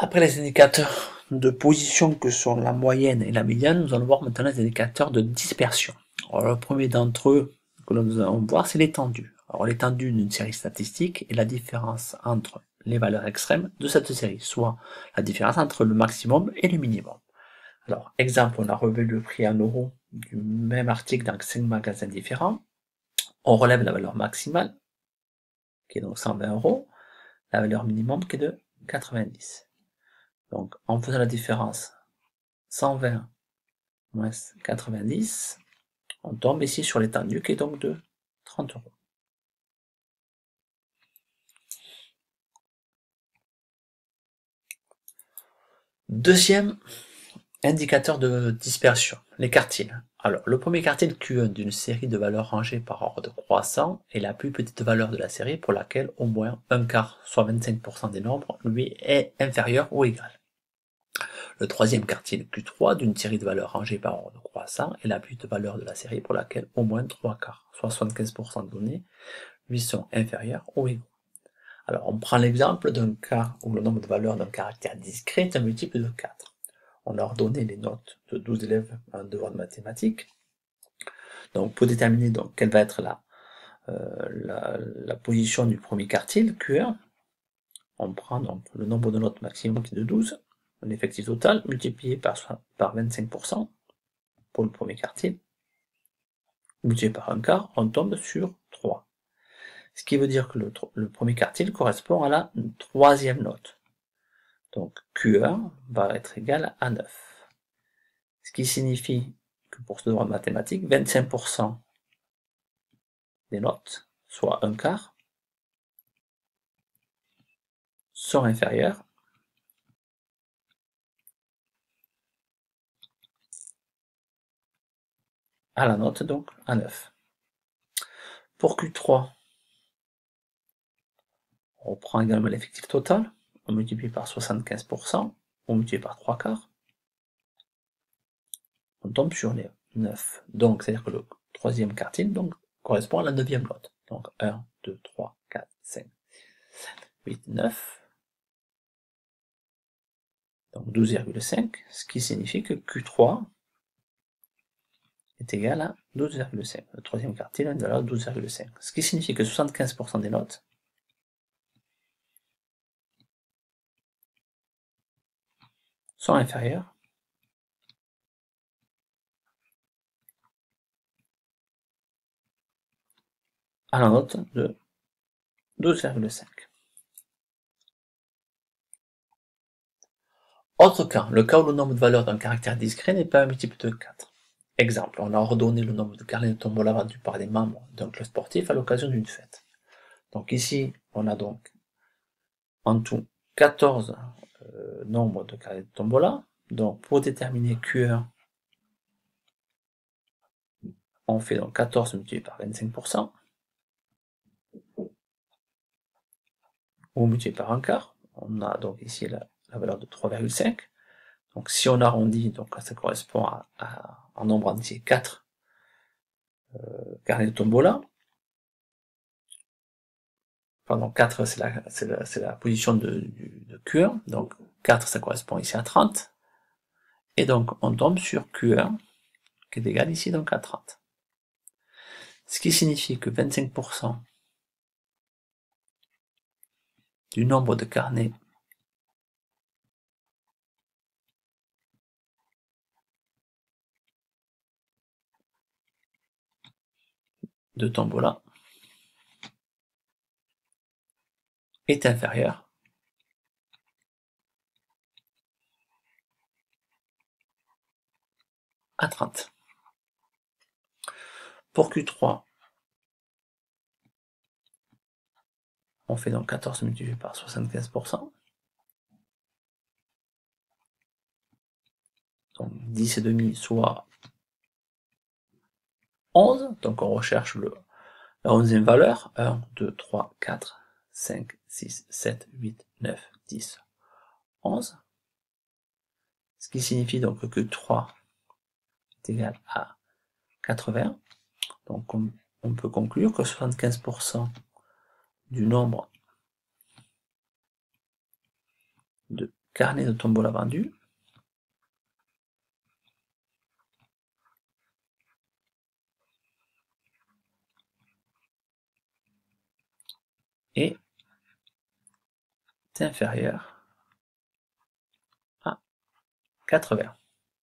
Après les indicateurs de position que sont la moyenne et la médiane, nous allons voir maintenant les indicateurs de dispersion. Alors, le premier d'entre eux que nous allons voir, c'est l'étendue. Alors l'étendue d'une série statistique est la différence entre les valeurs extrêmes de cette série, soit la différence entre le maximum et le minimum. Alors, exemple, on a relevé le prix en euros du même article dans 5 magasins différents. On relève la valeur maximale, qui est donc 120 euros, la valeur minimum qui est de 90. Donc, en faisant la différence 120 moins 90, on tombe ici sur l'étendue qui est donc de 30 euros. Deuxième indicateur de dispersion, les quartiles. Alors, le premier quartile Q1 d'une série de valeurs rangées par ordre croissant est la plus petite valeur de la série pour laquelle au moins un quart, soit 25% des nombres, lui est inférieur ou égal. Le troisième quartile Q3 d'une série de valeurs rangées par ordre croissant est la plus petite valeur de la série pour laquelle au moins 3 quarts, soit 75% de données, lui sont inférieurs ou égaux. Alors, on prend l'exemple d'un cas où le nombre de valeurs d'un caractère discret est un multiple de 4. On leur donnait les notes de 12 élèves à un devoir de mathématiques. Donc, pour déterminer donc quelle va être la position du premier quartile, Q1, on prend donc le nombre de notes maximum qui est de 12, l'effectif total multiplié par 25% pour le premier quartile, multiplié par un quart, on tombe sur 3. Ce qui veut dire que le premier quartile correspond à la troisième note. Donc Q1 va être égal à 9. Ce qui signifie que pour ce devoir de mathématiques, 25% des notes, soit un quart, sont inférieures à la note, donc à 9. Pour Q3, on prend également l'effectif total, on multiplie par 75%, on multiplie par 3 quarts, on tombe sur les 9. Donc, c'est-à-dire que le troisième quartile donc, correspond à la neuvième note. Donc 1, 2, 3, 4, 5, 8, 9. Donc 12,5, ce qui signifie que Q3 est égal à 12,5. Le troisième quartile a une valeur de 12,5. Ce qui signifie que 75% des notes sont inférieures à la note de 12,5. Autre cas, le cas où le nombre de valeurs d'un caractère discret n'est pas un multiple de 4. Exemple, on a ordonné le nombre de carnets de tombola vendus par des membres d'un club sportif à l'occasion d'une fête. Donc ici, on a donc en tout 14 nombres de carnets de tombola. Donc pour déterminer Q1, on fait donc 14 multiplié par 25%, ou multiplié par un quart. On a donc ici la valeur de 3,5. Donc si on arrondit, donc ça correspond à un nombre entier 4 carnets de tombola. Pardon, 4 c'est la position de Q1, donc 4 ça correspond ici à 30. Et donc on tombe sur Q1 qui est égal ici donc à 30. Ce qui signifie que 25% du nombre de carnets de tombola est inférieur à 30. Pour Q3, on fait donc 14 multiplié par 75%. Donc 10,5 soit 11. Donc on recherche la 11e valeur. 1, 2, 3, 4, 5, 6, 7, 8, 9, 10, 11. Ce qui signifie donc que 3 est égal à 80. Donc on peut conclure que 75% du nombre de carnet de tombola vendu, et est inférieur à 80.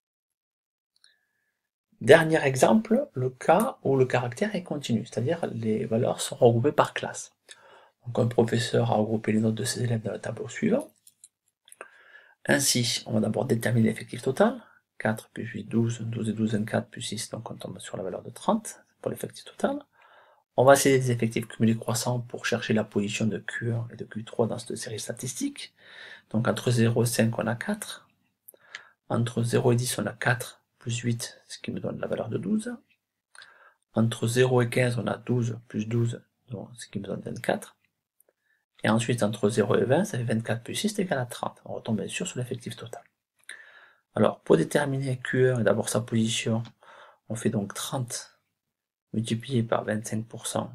Dernier exemple, le cas où le caractère est continu, c'est-à-dire les valeurs sont regroupées par classe. Donc un professeur a regroupé les notes de ses élèves dans le tableau suivant. Ainsi, on va d'abord déterminer l'effectif total. 4 plus 8, 12, 12 et 12, 24 plus 6, donc on tombe sur la valeur de 30 pour l'effectif total. On va essayer des effectifs cumulés croissants pour chercher la position de Q1 et de Q3 dans cette série statistique. Donc entre 0 et 5, on a 4. Entre 0 et 10, on a 4 plus 8, ce qui me donne la valeur de 12. Entre 0 et 15, on a 12 plus 12, donc ce qui me donne 24. Et ensuite, entre 0 et 20, ça fait 24 plus 6 égale à 30. On retombe bien sûr sur l'effectif total. Alors, pour déterminer Q1 et d'abord sa position, on fait donc 30 multiplié par 25%,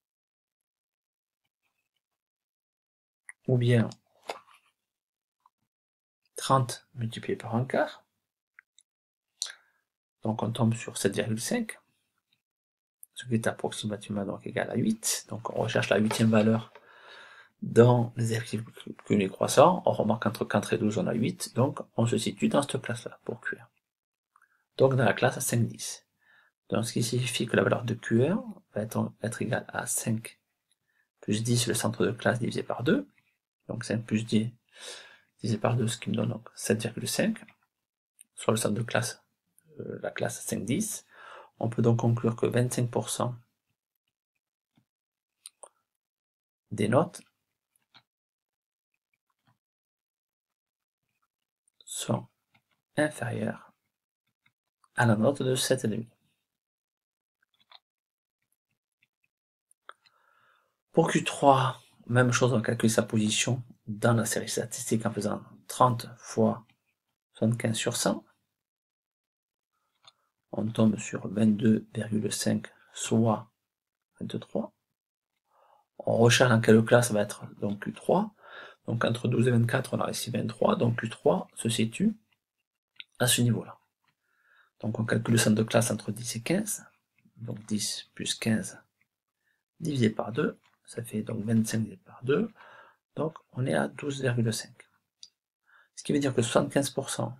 ou bien 30 multiplié par un quart. Donc on tombe sur 7,5, ce qui est approximativement donc égal à 8. Donc on recherche la huitième valeur dans les effectifs cumulés croissants. On remarque qu'entre 4 et 12, on a 8, donc on se situe dans cette classe-là pour Q1. Donc dans la classe à 5, 10. Donc ce qui signifie que la valeur de Q1 va être égale à 5 plus 10, le centre de classe divisé par 2. Donc 5 plus 10 divisé par 2, ce qui me donne donc 7,5, soit le centre de classe, la classe 5, 10. On peut donc conclure que 25% des notes sont inférieures à la note de 7,5. Pour Q3, même chose, on calcule sa position dans la série statistique en faisant 30 fois 75 sur 100. On tombe sur 22,5, soit 23. On recherche dans quelle classe va être donc Q3. Donc entre 12 et 24, on a ici 23, donc Q3 se situe à ce niveau-là. Donc on calcule le centre de classe entre 10 et 15. Donc 10 plus 15 divisé par 2, ça fait donc 25 divisé par 2. Donc on est à 12,5. Ce qui veut dire que 75%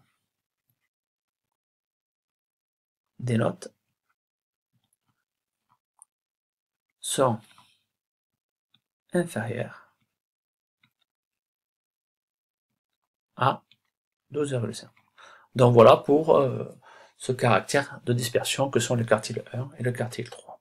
des notes sont inférieures à 12,5. Donc voilà pour ce caractère de dispersion que sont le quartile 1 et le quartile 3.